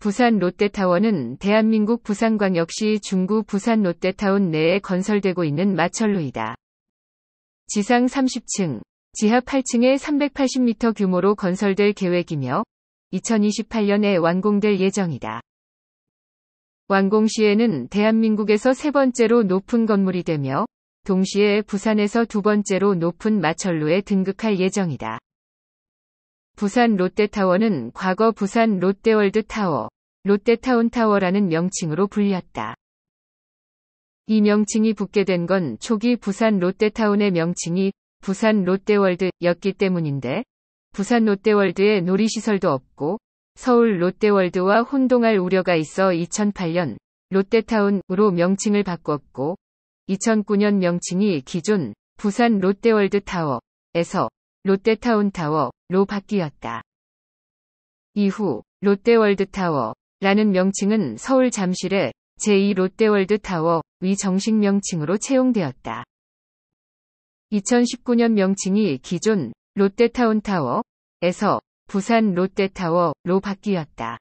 부산 롯데타워는 대한민국 부산광역시 중구 부산 롯데타운 내에 건설되고 있는 마철루이다. 지상 30층, 지하 8층에 380m 규모로 건설될 계획이며 2028년에 완공될 예정이다. 완공 시에는 대한민국에서 세 번째로 높은 건물이 되며 동시에 부산에서 두 번째로 높은 마철루에 등극할 예정이다. 부산 롯데타워는 과거 부산 롯데월드타워, 롯데타운타워라는 명칭으로 불렸다. 이 명칭이 붙게 된 건 초기 부산 롯데타운의 명칭이 부산 롯데월드였기 때문인데 부산 롯데월드에 놀이시설도 없고 서울 롯데월드와 혼동할 우려가 있어 2008년 롯데타운으로 명칭을 바꿨고 2009년 명칭이 기존 부산 롯데월드타워에서 롯데타운타워로 바뀌었다. 이후 롯데월드타워라는 명칭은 서울 잠실의 제2 롯데월드타워 위 정식 명칭으로 채용되었다. 2019년 명칭이 기존 롯데타운타워에서 부산 롯데타워로 바뀌었다.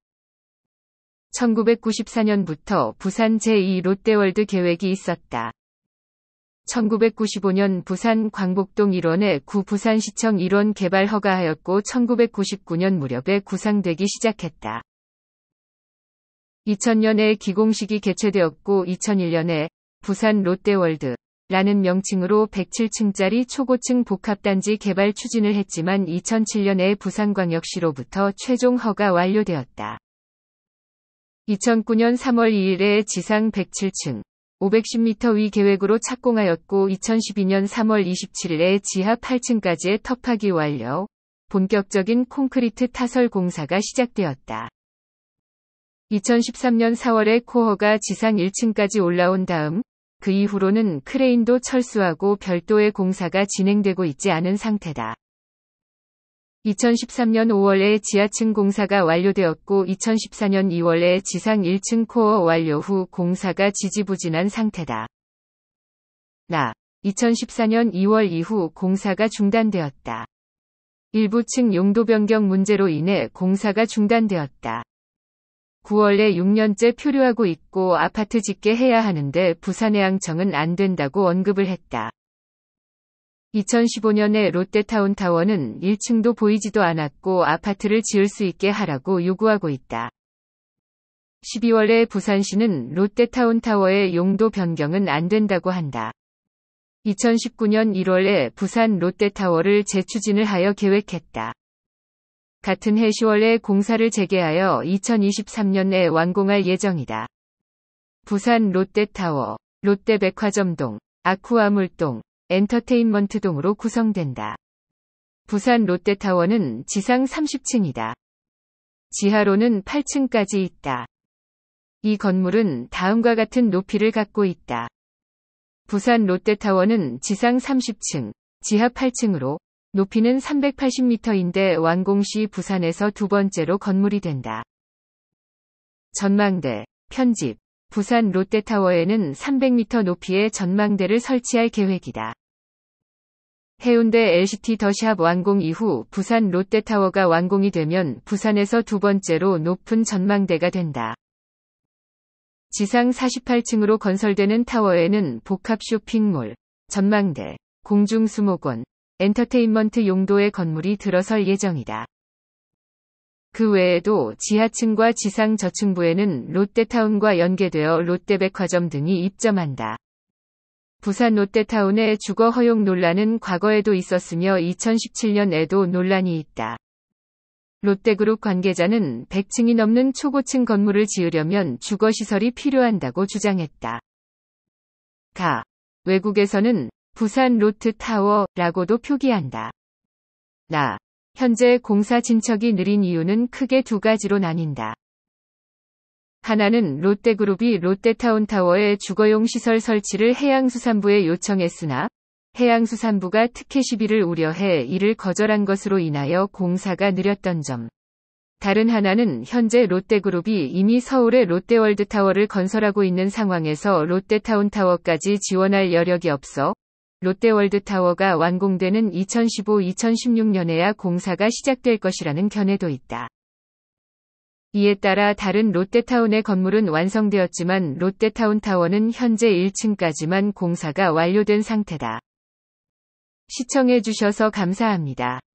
1994년부터 부산 제2 롯데월드 계획이 있었다. 1995년 부산 광복동 1원에 구 부산시청 1원 개발 허가하였고 1999년 무렵에 구상되기 시작했다. 2000년에 기공식이 개최되었고 2001년에 부산 롯데월드라는 명칭으로 107층짜리 초고층 복합단지 개발 추진을 했지만 2007년에 부산광역시로부터 최종 허가 완료되었다. 2009년 3월 2일에 지상 107층, 510m 위 계획으로 착공하였고 2012년 3월 27일에 지하 8층까지의 터파기 완료, 본격적인 콘크리트 타설 공사가 시작되었다. 2013년 4월에 코어가 지상 1층까지 올라온 다음 그 이후로는 크레인도 철수하고 별도의 공사가 진행되고 있지 않은 상태다. 2013년 5월에 지하층 공사가 완료되었고 2014년 2월에 지상 1층 코어 완료 후 공사가 지지부진한 상태다. 2014년 2월 이후 공사가 중단되었다. 일부 층 용도 변경 문제로 인해 공사가 중단되었다. 9월에 6년째 표류하고 있고 아파트 짓게 해야 하는데 부산해양청은 안 된다고 언급을 했다. 2015년에 롯데타운타워는 1층도 보이지도 않았고 아파트를 지을 수 있게 하라고 요구하고 있다. 12월에 부산시는 롯데타운타워의 용도 변경은 안 된다고 한다. 2019년 1월에 부산 롯데타워를 재추진을 하여 계획했다. 같은 해 10월에 공사를 재개하여 2023년에 완공할 예정이다. 부산 롯데타워, 롯데백화점동, 아쿠아물동, 엔터테인먼트동으로 구성된다. 부산 롯데타워는 지상 30층이다. 지하로는 8층까지 있다. 이 건물은 다음과 같은 높이를 갖고 있다. 부산 롯데타워는 지상 30층, 지하 8층으로 높이는 380m인데 완공 시 부산에서 두 번째로 건물이 된다. 전망대, 편집. 부산 롯데타워에는 300m 높이의 전망대를 설치할 계획이다. 해운대 LCT 더샵 완공 이후 부산 롯데타워가 완공이 되면 부산에서 두 번째로 높은 전망대가 된다. 지상 48층으로 건설되는 타워에는 복합 쇼핑몰, 전망대, 공중수목원, 엔터테인먼트 용도의 건물이 들어설 예정이다. 그 외에도 지하층과 지상 저층부에는 롯데타운과 연계되어 롯데백화점 등이 입점한다. 부산 롯데타운의 주거 허용 논란은 과거에도 있었으며 2017년에도 논란이 있다. 롯데그룹 관계자는 100층이 넘는 초고층 건물을 지으려면 주거시설이 필요한다고 주장했다. 외국에서는 부산 롯데타워라고도 표기한다. 현재 공사 진척이 느린 이유는 크게 두 가지로 나뉜다. 하나는 롯데그룹이 롯데타운타워의 주거용 시설 설치를 해양수산부에 요청했으나 해양수산부가 특혜 시비를 우려해 이를 거절한 것으로 인하여 공사가 느렸던 점. 다른 하나는 현재 롯데그룹이 이미 서울에 롯데월드타워를 건설하고 있는 상황에서 롯데타운타워까지 지원할 여력이 없어 롯데월드타워가 완공되는 2015-2016년에야 공사가 시작될 것이라는 견해도 있다. 이에 따라 다른 롯데타운의 건물은 완성되었지만 롯데타운타워는 현재 1층까지만 공사가 완료된 상태다. 시청해주셔서 감사합니다.